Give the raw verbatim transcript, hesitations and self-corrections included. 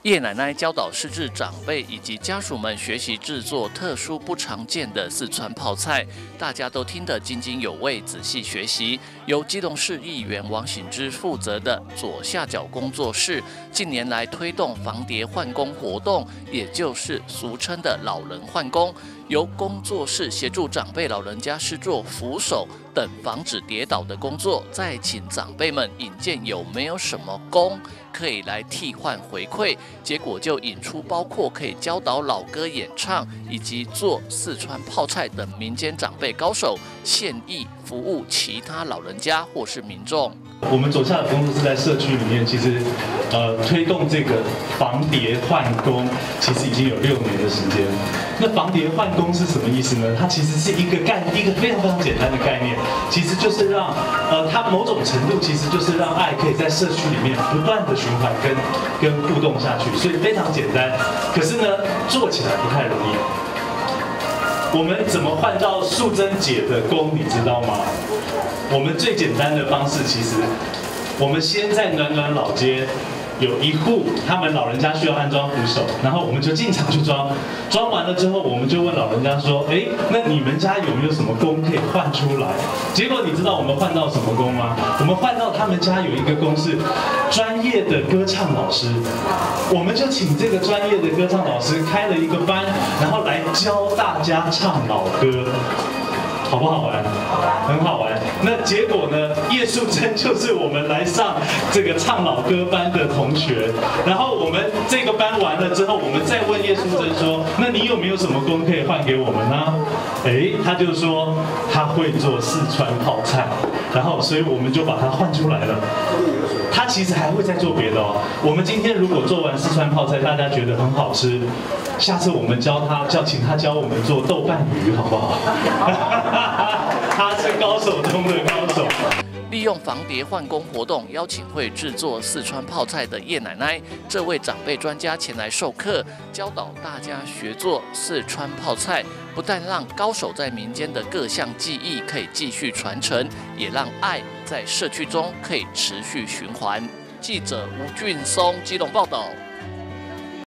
叶奶奶教导失智长辈以及家属们学习制作特殊不常见的四川泡菜，大家都听得津津有味，仔细学习。由基隆市议员王醒之负责的左下角工作室，近年来推动防跌换工活动，也就是俗称的老人换工。由工作室协助长辈老人家施作扶手等防止跌倒的工作，再请长辈们引荐有没有什么工可以来替换回馈，结果就引出包括可以教导老歌演唱以及做四川泡菜等民间长辈高手，现役服务其他老人家或是民众。 我们左下的工作室在社区里面，其实呃推动这个防跌换工，其实已经有六年的时间。那防跌换工是什么意思呢？它其实是一个概一个非常非常简单的概念，其实就是让呃它某种程度其实就是让爱可以在社区里面不断的循环跟跟互动下去，所以非常简单。可是呢，做起来不太容易。我们怎么换到素贞姐的工，你知道吗？我们最简单的方式，其实我们先在暖暖老街有一户，他们老人家需要安装扶手，然后我们就进场去装，装完了之后，我们就问老人家说，哎，那你们家有没有什么工可以换出来？结果你知道我们换到什么工吗？我们换到他们家有一个工是专业的歌唱老师，我们就请这个专业的歌唱老师开了一个班，然后来教大家唱老歌。好不好玩？很好玩。那结果呢？叶素贞就是我们来上这个唱老歌班的同学。然后我们这个班完了之后，我们再问叶素贞说：“那你有没有什么工可以换给我们呢？”哎，他就说他会做四川泡菜，然后所以我们就把他换出来了。他其实还会再做别的哦。我们今天如果做完四川泡菜，大家觉得很好吃，下次我们教他，叫请他教我们做豆瓣鱼，好不好？他是高手中的高手。 利用防跌换工活动，邀请会制作四川泡菜的叶奶奶，这位长辈专家前来授课，教导大家学做四川泡菜，不但让高手在民间的各项技艺可以继续传承，也让爱在社区中可以持续循环。记者吴俊松基隆报道。